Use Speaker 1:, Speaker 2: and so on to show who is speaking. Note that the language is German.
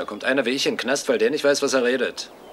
Speaker 1: Da kommt einer wie ich in den Knast, weil der nicht weiß, was er redet.